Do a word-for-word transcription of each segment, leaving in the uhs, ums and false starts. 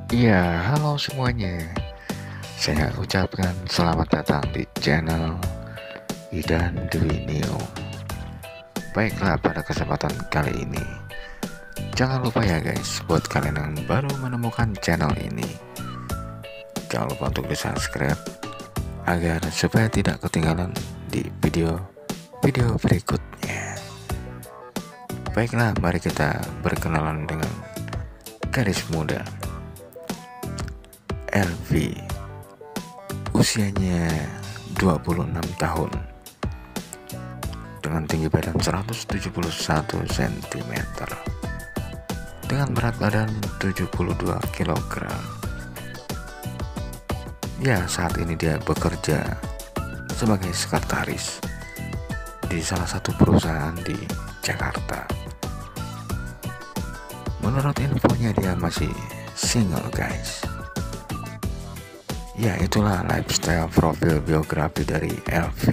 Iya, halo semuanya. Saya ucapkan selamat datang di channel Idan Dwi Neo. Baiklah, pada kesempatan kali ini, jangan lupa ya guys, buat kalian yang baru menemukan channel ini, jangan lupa untuk di subscribe agar supaya tidak ketinggalan di video-video berikutnya. Baiklah, mari kita berkenalan dengan gadis muda Elvi. Usianya dua puluh enam tahun, dengan tinggi badan seratus tujuh puluh satu sentimeter, dengan berat badan tujuh puluh dua kilogram. Ya, saat ini dia bekerja sebagai sekretaris di salah satu perusahaan di Jakarta. Menurut infonya dia masih single guys. Ya, itulah lifestyle profil biografi dari Elvi.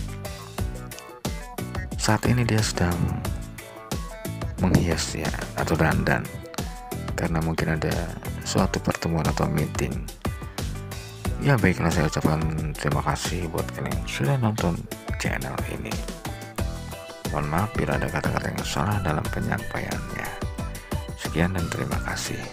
Saat ini dia sedang menghias ya, atau dandan, karena mungkin ada suatu pertemuan atau meeting. Ya baiklah, saya ucapkan terima kasih buat kalian yang sudah nonton channel ini. Mohon maaf bila ada kata-kata yang salah dalam penyampaiannya. Sekian dan terima kasih.